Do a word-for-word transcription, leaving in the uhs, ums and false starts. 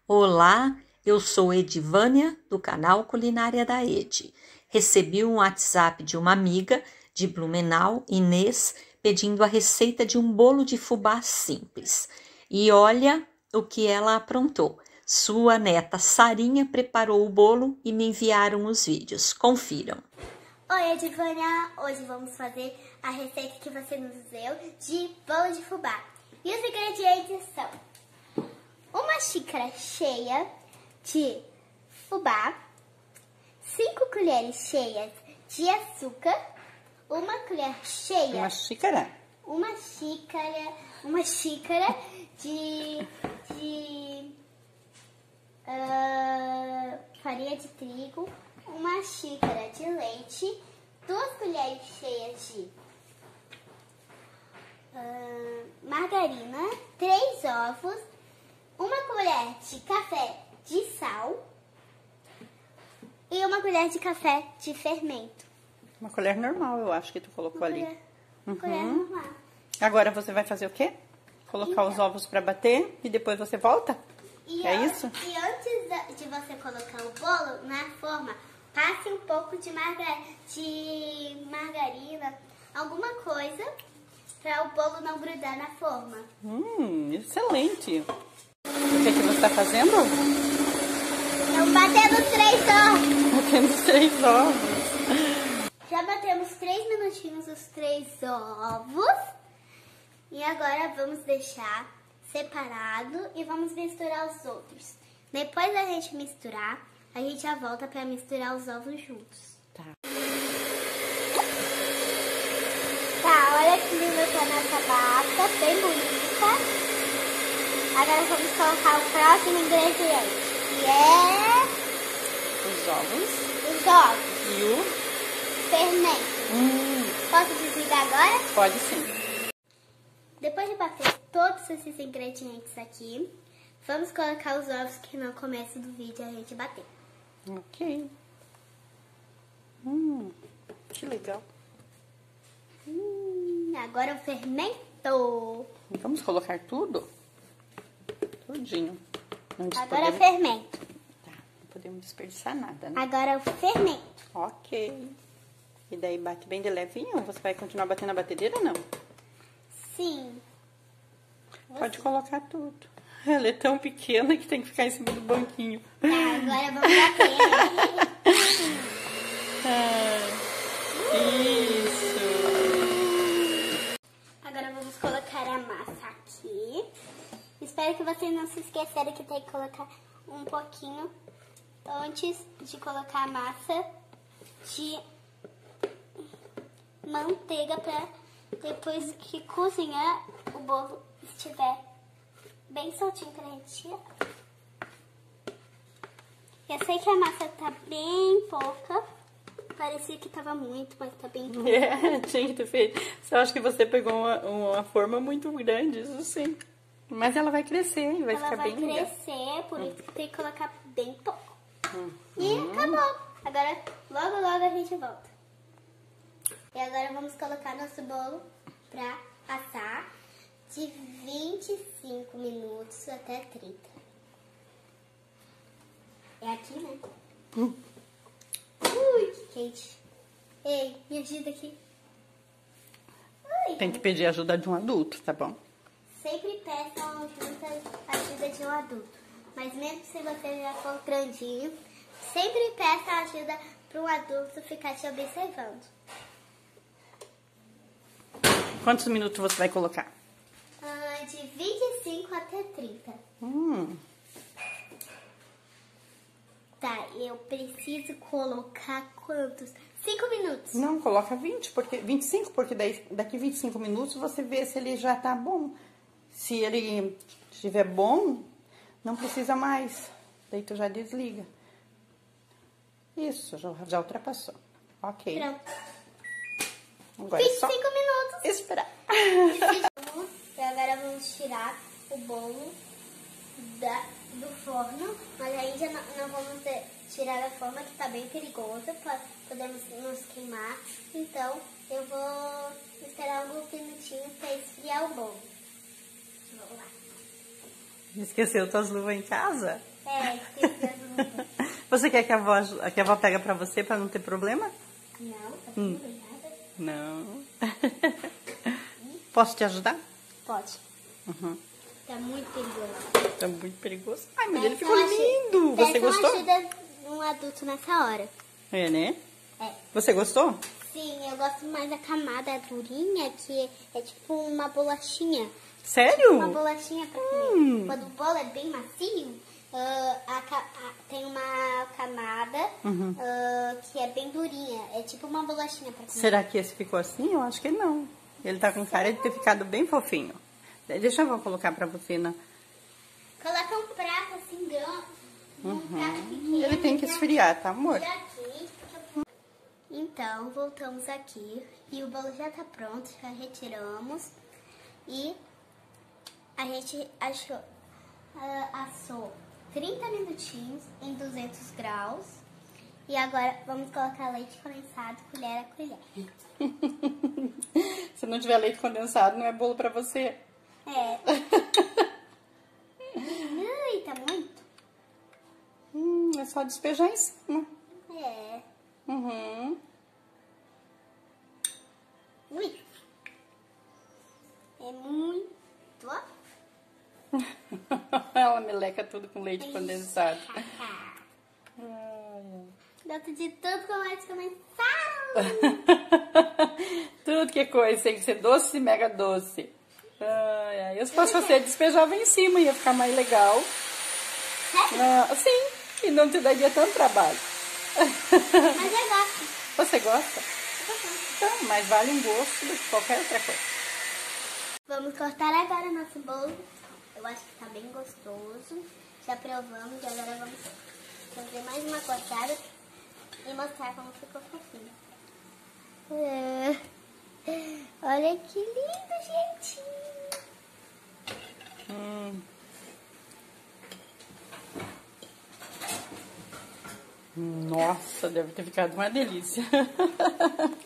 Olá, eu sou Edivânia, do canal Culinária da Ed. Recebi um WhatsApp de uma amiga de Blumenau, Inês, pedindo a receita de um bolo de fubá simples. E olha o que ela aprontou. Sua neta Sarinha preparou o bolo e me enviaram os vídeos. Confiram. Oi, Edivânia! Hoje vamos fazer a receita que você nos deu de bolo de fubá. E os ingredientes são uma xícara cheia de fubá, cinco colheres cheias de açúcar, uma colher cheia... Uma xícara? Uma xícara, uma xícara de, de uh, farinha de trigo, uma xícara de leite, duas colheres cheias de uh, margarina, três ovos, uma colher de café de sal e uma colher de café de fermento. Uma colher normal, eu acho que tu colocou Uma ali. colher, Uhum. colher normal. Agora você vai fazer o quê? Colocar Então. os ovos pra bater e depois você volta? E É an- isso? E antes da- de você colocar o bolo na forma, passe um pouco de, marga, de margarina, alguma coisa, para o bolo não grudar na forma. Hum, excelente. O que, é que você está fazendo? Então, batendo três ovos. Batendo três ovos. Já batemos três minutinhos os três ovos. E agora vamos deixar separado e vamos misturar os outros. Depois da gente misturar, a gente já volta para misturar os ovos juntos. Tá. Tá, olha que linda tá nossa massa, bem bonita. Agora vamos colocar o próximo ingrediente, que é Os ovos os ovos, e o... fermento. Hum, Posso desligar agora? pode sim. Depois de bater todos esses ingredientes aqui, vamos colocar os ovos que no começo do vídeo a gente bateu. Ok. Hum, que legal. Hum, agora o fermento. Vamos colocar tudo? Tudinho. Não Agora o podemos... fermento. Tá, não podemos desperdiçar nada, né? Agora o fermento. Ok. E daí bate bem de levinho? Você vai continuar batendo na batedeira ou não? Sim. Pode colocar tudo. Ela é tão pequena que tem que ficar em cima do banquinho. Tá, agora vamos bater. Ah, isso. Agora vamos colocar a massa aqui. Espero que vocês não se esqueçam que tem que colocar um pouquinho antes de colocar a massa de manteiga para depois que cozinhar o bolo estiver bem soltinho pra gente tirar. Eu sei que a massa tá bem pouca, parecia que tava muito, mas tá bem pouca. É, tinha que ter feito. Eu acho que você pegou uma, uma forma muito grande, isso sim. Mas ela vai crescer e vai Ela ficar vai bem legal. crescer, por isso que tem que colocar bem pouco. Hum. E acabou. Agora, logo, logo a gente volta. E agora vamos colocar nosso bolo pra assar de vinte e cinco minutos até trinta. É aqui, né? Hum. Ui, que quente. Ei, me ajuda aqui. Ui. Tem que pedir ajuda de um adulto, tá bom? Sempre peçam ajuda, ajuda de um adulto. Mas mesmo se você já for grandinho, sempre peça ajuda para um adulto ficar te observando. Quantos minutos você vai colocar? Ah, de vinte e cinco até trinta. Hum, Tá, eu preciso colocar quantos? cinco minutos. não, coloca vinte, porque, vinte e cinco, porque daí, daqui vinte e cinco minutos você vê se ele já tá bom. Se ele estiver bom, não precisa mais. Daí tu já desliga. Isso, já, já ultrapassou. Ok. Pronto. Agora é só vinte e cinco minutos. esperar. E agora vamos tirar o bolo da, do forno. Mas ainda não, não vamos ter- tirar da forma que tá bem perigosa. po- Podemos nos queimar. Então eu vou esperar alguns minutinhos para esfriar o bolo. Vamos lá. Esqueceu tuas luvas em casa? É, esqueci as unhas. Você quer que a avó, que a avó pega pra você pra não ter problema? Não, tá Hum. tudo nada. Não. Posso te ajudar? Pode. Uhum. Tá muito perigoso. Tá muito perigoso. Ai, mas Peça ele ficou uma ajuda- lindo. Você peça gostou? uma ajuda de um adulto nessa hora. É, né? É. Você gostou? Sim, eu gosto mais da camada durinha, que é tipo uma bolachinha. Sério? Uma bolachinha pra comer. Hum. Quando o bolo é bem macio, ah, a ca- a- tem uma camada Uhum. ah, que é bem durinha. É tipo uma bolachinha pra comer. Será que esse ficou assim? Eu acho que não. Ele tá com cara de ter ficado bem fofinho. Deixa eu vou colocar pra você na... Coloca um prato assim grande. Um prato pequeno. Ele tem que pra- esfriar, tá, amor? Tira aqui. Então, voltamos aqui. E o bolo já tá pronto. Já retiramos. E a gente achou, ah, assou trinta minutinhos em duzentos graus. E agora vamos colocar leite condensado, colher a colher. Se não tiver leite condensado, não é bolo pra você. É. Ui, tá muito? Hum, é só despejar em cima. É. Uhum. Ui. É muito. Ó. Ela meleca tudo com leite condensado. Ai, Gosto de tudo com leite condensado. ai. Tudo que é coisa tem que ser doce e mega doce. Ai, ai. Eu, se fosse você, despejava em cima, ia ficar mais legal. Sério? Ah, sim, e não te daria tanto trabalho. Mas eu gosto. Você gosta? Eu gosto. Então, mas vale um gosto do que qualquer outra coisa. Vamos cortar agora nosso bolo. Eu acho que tá bem gostoso. Já provamos e agora vamos fazer mais uma cortada e mostrar como ficou fofinho. É. Olha que lindo, gente! Hum. Nossa, deve ter ficado uma delícia.